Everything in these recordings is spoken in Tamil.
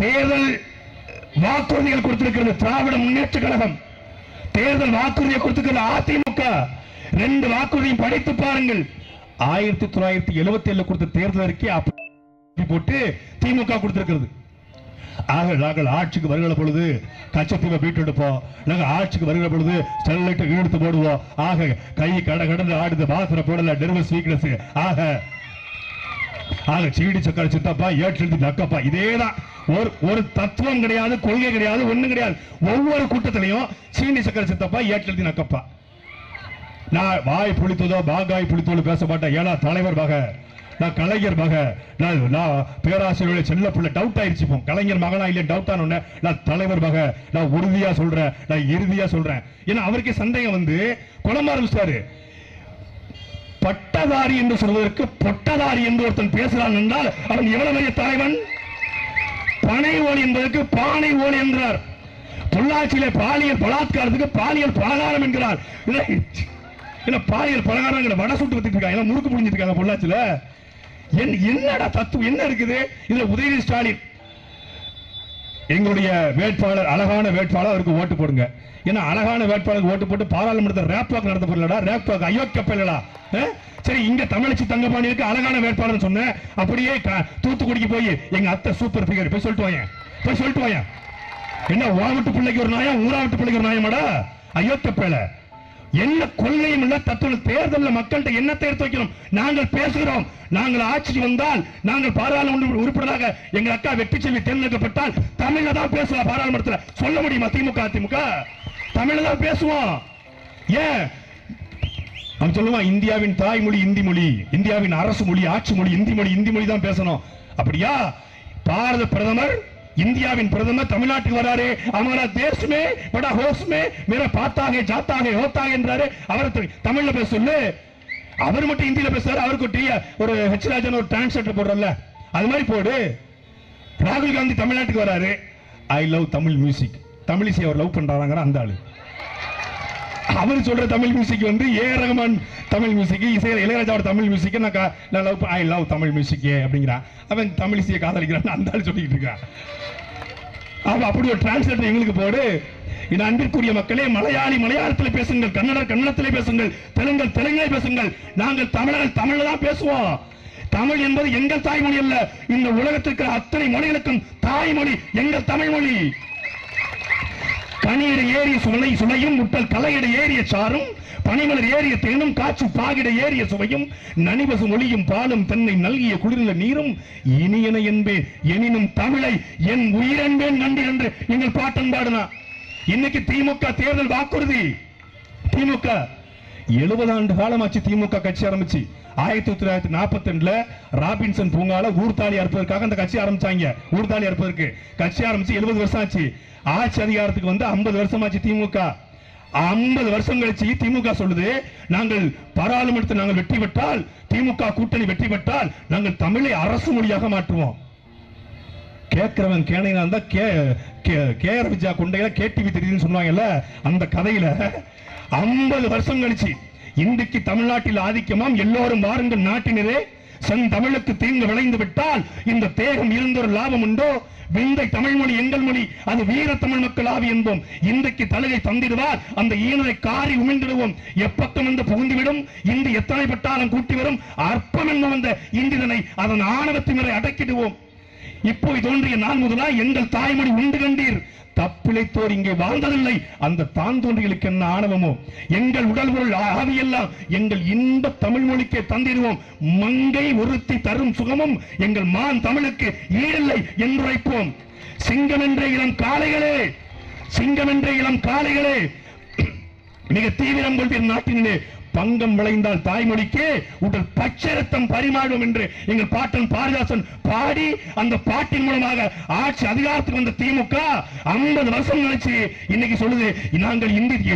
தேர்தல் வாக்குறுதிகள் கொடுத்திருக்கிறது திராவிட முன்னேற்ற கழகம். தேர்தல் வாக்குறுதியை கொடுத்திருக்கிறது அதிமுக. 2 வாக்குறுதியும் படித்து பாருங்கள். 1977 கொடுத்த தேர்தல் அறிக்கை போட்டு திமுக கொடுத்திருக்கிறது. நாங்கள் ஆட்சிக்கு வருகிற பொழுது கச்சத்தீவை மீட்டெடுப்போம், நாங்கள் ஆட்சிக்கு வருகிற பொழுது ஸ்டெர்லைட்டை இழுத்து போடுவோம், ஆக கை கடந்து ஆடுது, மாத்திரை போடல, நர்வஸ் வீக்னஸ், ஆக சீடி சக்கர சித்தப்பா, ஏற்று நக்கப்பா. இதேதான். ஒரு தத்துவம் கிடையாது, கொள்கை கிடையாது, ஒண்ணு கிடையாது. ஒவ்வொரு கூட்டத்திலையும் சீனி சக்கர சித்தப்பா, ஏற்று நக்கப்பா. நான் வாய் புளித்ததோ பாகாய் புளித்தோடு பேச மாட்டேன். ஏன்னா தலைவர் மக, நான் கலைஞர் மக, நான் பேராசிரியர் செல்ல பிள்ளை. டவுட் ஆயிடுச்சு. கலைஞர் மகனா இல்லையா டவுட் ஆன நான் தலைவர் மக, நான் உறுதியா சொல்றேன், நான் இறுதியா சொல்றேன். ஏன்னா அவருக்கே சந்தேகம் வந்து குழம்ப ஆரம்பிச்சாரு. பட்டதாரி என்று சொல்வதற்கு பொட்டதாரி என்று ஒருத்தன் பேசுறான் என்றால் அவன் எவ்வளவு பெரிய தலைவன். பனை ஓலி என்பதற்கு பானை ஓலி என்றார். பொள்ளாச்சியிலே பாலியல் பலாத்காரத்துக்கு பாலியல் பலகாரம் என்கிறார். பாலியல் பலகாரம் வடை சுட்டு வச்சுட்டு இருக்காங்க, முறுக்கு புரிஞ்சிட்டு இருக்காங்க பொள்ளாச்சியில. என்னடா தத்துவம் என்ன இருக்குது இதுல? உதயநிதி ஸ்டாலின் எங்களுடைய வேட்பாளர், அழகான வேட்பாளர், அவருக்கு ஓட்டு போடுங்க. ஏன்னா அழகான வேட்பாளருக்கு ஓட்டு போட்டு பாராளுமன்றத்தில் ரேப் வாக் நடத்த போறலடா. Rape walk அயோக்கியப்படலடா. சரி, இங்க தமிழச்சி தங்கபாண்டியருக்கு அழகான வேட்பாளர் சொன்ன, அப்படியே தூத்துக்குடிக்கு போய் எங்க அத்தை சூப்பர் ஃபிகர் போய் சொல்லிட்டு வாங்க, போய் சொல்லிட்டு வாங்க. என்ன ஊராவிட்டு பிள்ளைக்கு ஒரு நாயம், ஊராவிட்டு பிள்ளைக்கு ஒரு நாயமாடா? அயோக்கியப்பேல. என்ன கொள்கையும் இல்ல, தத்துவம். தேர்தலில் மக்கள்கிட்ட என்னத்தை எடுத்து வைக்கணும்? நாங்கள் பேசுகிறோம். நாங்கள் ஆட்சிக்கு வந்தால், நாங்கள் பாராளுமன்ற உறுப்பினராக எங்க அக்கா வெற்றி செல்வி தேர்ந்தெடுக்கப்பட்டால் தமிழ்ல தான் பேசலாம். பாராளுமன்றத்தில் சொல்ல முடியுமா? திமுக அதிமுக தமிழ்ல தான் பேசுவோம். ஏன் அவன் சொல்லுவான் இந்தியாவின் தாய்மொழி இந்தி மொழி, இந்தியாவின் அரசு மொழி, ஆட்சி மொழி இந்தி மொழி, இந்தி மொழி தான் பேசணும். அப்படியா? பாரத பிரதமர், இந்தியாவின் பிரதமர் தமிழ்நாட்டுக்கு வராரு. हमारा देश में बड़ा होश में मेरा पाता है जाता है होता है என்றாரு. அவர் தமிழ்ல பேச சொல்லு. அவர் மட்டும் இந்தியில பேசுறாரு. அவருக்கு ஒரு ஹெச் ராஜன் ஒரு டிரான்ஸ்லேட்டர் போடுறல்ல, அது மாதிரி போடு. ராகுல் காந்தி தமிழ்நாட்டுக்கு வராரு. I love Tamil music. தமிழிசை அவர் லவ் பண்றாங்க அந்த ஆளு. அவர் சொல்ற தமிழ் மியூசிக் வந்து ஏ ரஹ்மான் தமிழ் மியூசிக், இளையராஜாவோட தமிழ் மியூசிக், நான் love I love Tamil music அப்படிங்கிறான். அவன் தமிழிசையை காதலிக்கிறான் அந்த ஆளு சொல்லிட்டு இருக்கான். அப்படி ஒரு டிரான்ஸ்லேட்டர் எங்களுக்கு போடு. என் அன்பிற்குரிய மக்களே, மலையாளி மலையாளத்தில் பேசுங்கள், கன்னடர் கன்னடத்தில் பேசுங்கள், தெலுங்கர் தெலுங்கில் பேசுங்கள். நாங்கள் தமிழர்கள் தமிழ்ல தான் பேசுவோம். தமிழ் என்பது எங்கள் தாய்மொழி அல்ல. இந்த உலகத்திற்கு அத்தனை மொழிகளுக்கும் தாய்மொழி எங்கள் தமிழ் மொழி. கனியிட ஏறிய சுளையும் முட்டல் கலையிட ஏறிய சாரும் பனிமலர் ஏறிய தேனும் காற்று பாகிட ஏறிய சுவையும் நனிபசு மொழியும் பாலும் தென்னை நல்கிய குளிர்ந்த நீரும் இனியன என்பேன் எனினும் தமிழை என் உயிரென்பேன் கண்டு என்று எங்கள் பாட்டன் பாடுனா. இன்னைக்கு திமுக தேர்தல் வாக்குறுதி. திமுக 70 ஆண்டு காலமாச்சு திமுக கட்சி ஆரம்பிச்சு. 1942 ராபின்சன் பூங்கால ஊர்தாலி அறுப்பதற்காக அந்த கட்சி ஆரம்பிச்சாங்க. ஊர்தாலி அறுப்பதற்கு கட்சி ஆரம்பிச்சு 70 வருஷம் ஆச்சு. ஆட்சி அதிகாரத்துக்கு வந்து 50 வருஷம் ஆச்சு திமுக. 50 வருஷம் கழிச்சு திமுக சொல்லுது, நாங்கள் பாராளுமன்றத்தில் நாங்கள் வெற்றி பெற்றால், திமுக கூட்டணி வெற்றி பெற்றால் நாங்கள் தமிழை அரசு மொழியாக மாற்றுவோம். கேட்கிறவன் கேனையா இருந்தா கேஆர் விஜயா கொண்டையில கேடிவி தெரியுதுன்னு சொன்னாங்கல்ல, அந்த கதையில 50 வருஷம் கழிச்சு இன்றைக்கு தமிழ்நாட்டில் ஆதிக்கமாம். எல்லோரும் வாருங்கள் நாட்டினரே, செந்தமிழுக்கு தீங்கு விளைந்து விட்டால் இந்த தேகம் இருந்தொரு லாபம் உண்டோ? விந்தை தமிழ் மொழி எங்கள் மொழி, அது வீர தமிழ் மக்கள் ஆவி என்போம். இன்றைக்கு தலகை தந்திடுவார், அந்த ஈனரை காரி உமிழ்ந்திடுவோம். எப்பக்கம் வந்து புகுந்துவிடும் இந்து எத்தனை பட்டாலும் கூட்டி வரும் அற்பம் என்னும் அந்த இந்திதனை அதன் ஆணவத்தினரை அடக்கிடுவோம். இப்போ தோன்றிய நாள் முதலா எங்கள் தாய்மொழி உண்டு கண்டீர். தப்பிழைத்தோர் இங்கே வாழ்ந்ததில்லை. அந்த தான் தோன்றிகளுக்கு என்ன ஆணவமோ? எங்கள் உடல் பொருள் ஆவியெல்லாம் எங்கள் இன்ப தமிழ் மொழிக்கே தந்திடுவோம். மங்கை ஒருத்தி தரும் சுகமும் எங்கள் மான் தமிழுக்கு ஈடில்லை என்றுரைப்போம். சிங்கம் என்ற இளம் காளைகளே, சிங்கம் என்ற இளம் காளைகளே, மிக தீவிரம் கொள்வீர் நாட்டினே. பங்கம் விளைந்தால் தாய்மொழிக்கே உடல் பச்சை ரத்தம் பரிமாறும் என்று எங்கள் பாட்டன் பாரதிதாசன் பாடி, அந்த பாட்டின் மூலமாக ஆட்சி அதிகாரத்துக்கு வந்த திமுக 50 வருஷம் கழிச்சு இன்னைக்கு சொல்லுது, நாங்கள்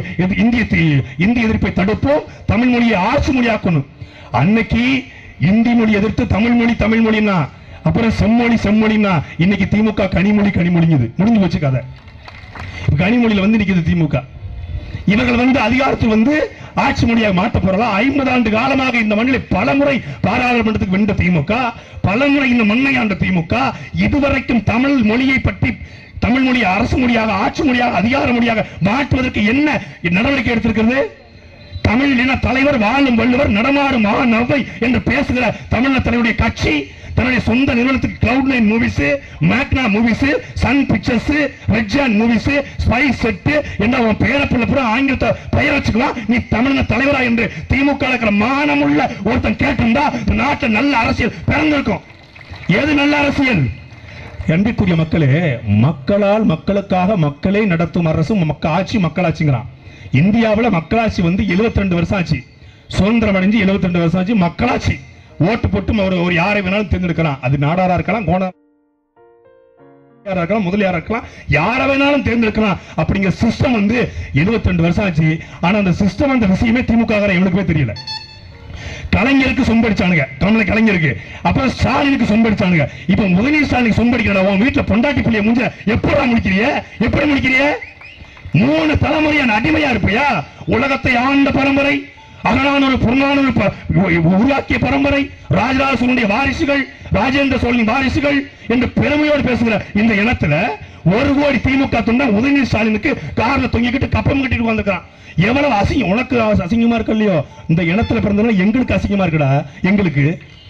இந்திய எதிர்ப்பை தடுப்போம், தமிழ் மொழியை ஆட்சி மொழியாக்கணும். அன்னைக்கு இந்தி மொழி எதிர்த்து தமிழ் மொழின்னா, அப்புறம் செம்மொழின்னா, இன்னைக்கு திமுக கனிமொழிங்குது. முடிஞ்சு வச்சு கதை. கனிமொழியில வந்து நிக்குது திமுக. இவர்கள் வந்து அதிகாரத்தில் வந்து ஆட்சி மொழியாக மாற்ற போறதா? 50 ஆண்டு காலமாக இந்த மண்ணில் பலமுறை பாராளுமன்றத்துக்கு வென்ற திமுக, பலமுறை இந்த மண்ணை ஆண்ட திமுக, இதுவரைக்கும் தமிழ் மொழியை பற்றி, தமிழ் மொழி அரசு மொழியாக, ஆட்சி மொழியாக, அதிகார மொழியாக மாற்றுவதற்கு என்ன நடவடிக்கை எடுத்திருக்கிறது? தமிழ் இன தலைவர், வாழும் வள்ளுவர், நடமாடும் நவ்வை என்று பேசுகிற தமிழக தலைவருடைய கட்சி தன்னுடைய சொந்த நிறுவனத்துக்கு Cloud9 மூவிஸ், மேக்னா Movies, Sun Pictures, Red Giant Movies, ஸ்பைஸ் செட் என்ற அவன் பேரப்புள்ள பூரா ஆங்கிலத்தை பெயர் வச்சுக்கலாம். நீ தமிழக தலைவரா என்று திமுக இருக்கிற மானமுள்ள ஒருத்தன் கேட்டிருந்தா நாட்டில் நல்ல அரசியல் பிறந்திருக்கும். எது நல்ல அரசியல்? அன்பிற்குரிய மக்களே, மக்களால் மக்களுக்காக மக்களே நடத்தும் அரசு ஆட்சி மக்களாட்சிங்கிறான். இந்தியாவில் மக்களாட்சி 72 வருஷம் ஆச்சு. சுதந்திரம் அடைஞ்சு 72 வருஷம் ஆச்சு. மக்களாட்சி ஓட்டு போட்டு ஒரு யாரை வேணாலும் தேர்ந்தெடுக்கலாம். அது நாடாரா இருக்கலாம், கோணாரா இருக்கலாம், முதலியாரா இருக்கலாம், யாரை வேணாலும் தேர்ந்தெடுக்கலாம். அப்படிங்கிற சிஸ்டம் 72 வருஷம் ஆச்சு. ஆனா அந்த சிஸ்டம், அந்த விஷயமே திமுக எவனுக்குமே தெரியல. கலைஞருக்கு சொம்படிச்சானுங்க, தமிழ் கலைஞருக்கு. அப்புறம் ஸ்டாலினுக்கு சொம்படிச்சானுங்க. இப்ப உதயநிதி ஸ்டாலினுக்கு சொம்படிக்கிறா. உன் வீட்டுல பொண்டாட்டி பிள்ளைய முடிஞ்ச எப்படி முடிக்கிறிய? 3 தலைமுறையான அடிமையா இருப்பையா? உலகத்தை ஆண்ட பரம்பரை, அகநானூறு புறநானூறு உருவாக்கிய பரம்பரை, ராஜராஜ சோழனுடைய வாரிசுகள், ராஜேந்திர சோழனின் வாரிசுகள் என்று பெருமையோடு பேசுகிற இந்த இனத்துல 1 கோடி திமுக தொண்டை உதயநிதி ஸ்டாலினுக்கு கார்ல தொங்கிக்கிட்டு கப்பம் கட்டிட்டு வந்திருக்கான். எவ்வளவு அசிங்கம்! உனக்கு அசிங்கமா இருக்கு இல்லையோ? இந்த இனத்துல பிறந்தவங்க எங்களுக்கு அசிங்கமா இருக்குடா. எங்களுக்கு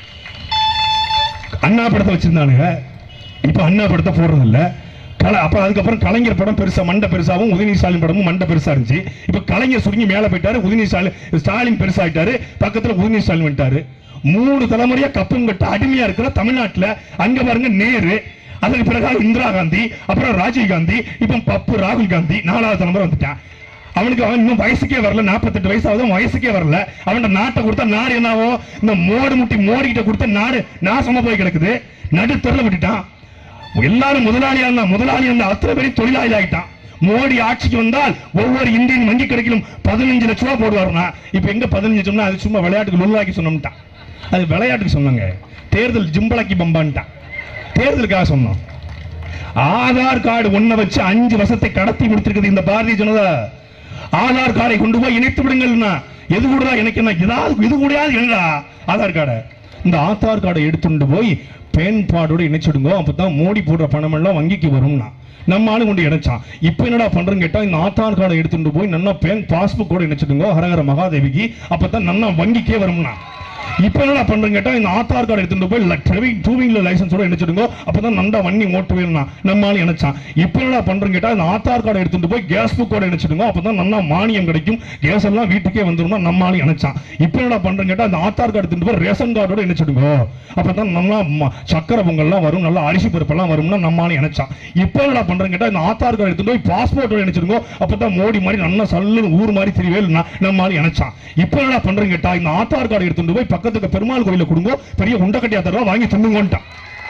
அண்ணா படத்தை வச்சிருந்தானுங்க, இப்ப அண்ணா படத்தை போடுறது இல்ல. அப்ப அதுக்கப்புறம் கலைஞர் படம் பெருசா, மண்டை பெருசாவும், உதயநிதி ஸ்டாலின் படமும் மண்டை பெருசா இருந்துச்சு. இப்ப கலைஞர் சுருங்கி மேல போயிட்டாரு, உதயநிதி ஸ்டாலின் பெருசாயிட்டாரு, பக்கத்துல உதயநிதி ஸ்டாலின் வந்துட்டாரு. 3 தலைமுறையா கப்பம் கட்ட அடிமையா இருக்கிற தமிழ்நாட்டுல அங்க பாருங்க நேரு, அதற்கு பிறகு இந்திரா காந்தி, அப்புறம் ராஜீவ் காந்தி, இப்ப பப்பு ராகுல் காந்தி 4வது தலைமுறை வந்துட்டான். அவனுக்கு அவன் இன்னும் வயசுக்கே வரல, 48 வயசாவது, வயசுக்கே வரல. அவன் நாட்டை கொடுத்தா நாடு என்னாவோ? இந்த மோடு முட்டி மோடிக்கிட்ட கொடுத்த நாடு நாசமா போய் கிடக்குது. நடுத்தெருல விட்டுட்டான். எல்லாரும் முதலாளியா அத்தனை பேரும் தொழிலாளி ஆகிட்டான். மோடி ஆட்சிக்கு வந்தால் ஒவ்வொரு இந்தியன் வங்கி கணக்கிலும் 15 லட்சம் ரூபாய் போடுவாருனா, இப்ப எங்க 15 சொன்னா அது சும்மா விளையாட்டுக்கு நுள்ளாக்கி சொன்னோம்ட்டான். அது விளையாட்டுக்கு சொன்னாங்க, தேர்தல் ஜிம்பளாக்கி பம்பான்ட்டான். தேர்தலுக்காக சொன்னோம். ஆதார் கார்டு ஒன்ன வச்சு 5 வருஷத்தை கடத்தி முடித்திருக்கிறது இந்த பாரதிய ஜனதா. ஆதார் கார்டை கொண்டு போய் இணைத்து விடுங்கள்னா எது கூட எனக்கு என்ன, ஏதாவது இது கூடயாவது என்னடா ஆதார் கார்டை, இந்த ஆதார் கார்டை எடுத்துட்டு போய் பேன் கார்டோட இணைச்சிடுங்க, அப்பதான் மோடி போடுற பணம் எல்லாம் வங்கிக்கு வரும்னா நம்ம ஆளு கொண்டு இணைச்சான். இப்ப என்னடா பண்றேன்னு கேட்டா, இந்த ஆதார் கார்டை எடுத்துட்டு போய் நல்லா பேன் பாஸ்புக் கூட இணைச்சிடுங்க ஹரஹர மகாதேவிக்கு, அப்பதான் நல்லா வங்கிக்கே வரும்னா. இப்ப என்ன பண்றேன்னு கேட்டா, இந்த ஆதார் கார்டு எடுத்துட்டு போய் 2 வீலர் லைசன்ஸோட இணைச்சிடுங்க, அப்பதான் நல்லா வண்டி ஓட்டுவேன்னா நம்மளால இணைச்சான். இப்ப என்ன பண்றேன்னு கேட்டா, இந்த ஆதார் கார்டு எடுத்துட்டு போய் கேஸ் புக்கோட இணைச்சிடுங்க, அப்பதான் நல்லா மானியம் கிடைக்கும், கேஸ் எல்லாம் வீட்டுக்கே வந்துடும் நம்மளால இணைச்சான். இப்ப என்ன பண்றேன்னு கேட்டா, இந்த ஆதார் கார்டு எடுத்துட்டு போய் ரேஷன் கார்டோட இணைச்சிடுங்க, அப்பதான் நல்லா சக்கரை பொங்கல்லாம் வரும், நல்லா அரிசி பருப்பெல்லாம் வரும்னா நம்மளால இணைச்சான். இப்ப என்ன பண்றேன்னு கேட்டா, இந்த ஆதார் கார்டு எடுத்துட்டு போய் பாஸ்போர்ட்டோட இணைச்சிடுங்க, அப்பதான் மோடி மாதிரி நல்லா சல்லு ஊர் மாதிரி திரிவேல்னா நம்மளால இணைச்சான். இப்ப என்ன பண்றேன்னு கேட்டா, இந்த ஆதார் கார்டு எடுத்துட்டு போய் பக்கத்துக்கு பெருமாள் கோயில கொடுங்க, பெரிய உண்டக்கட்டியா தருவா வாங்கி தின்னுங்கோன்ட்டான்.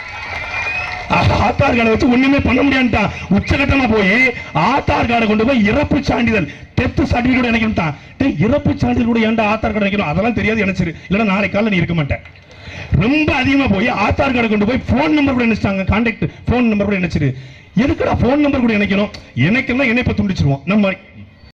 ஆதார் கார்டை வச்சு ஒண்ணுமே பண்ண முடியாதுட்டான். உச்சகட்டமா போய் ஆதார் கார்டை கொண்டு போய் இறப்பு சான்றிதழ், டெத் சர்டிபிகேட் இணைக்கணும்ட்டான். இறப்பு சான்றிதழ் கூட ஏன்டா ஆதார் கார்டு இணைக்கணும்? அதெல்லாம் தெரியாது இணைச்சிரு, இல்லைன்னா நாளை காலையில் நீ இருக்க மாட்டேன். ரொம்ப அதிகமா போய் ஆதார் கார்டை கொண்டு போய் போன் நம்பர் கூட இணைச்சிட்டாங்க, கான்டாக்ட் போன் நம்பர் கூட இணைச்சிரு. எதுக்குடா போன் நம்பர் கூட இணைக்கணும்? இணைக்கணும் இணைப்பை துண்டிச்சிருவோம். நம்ம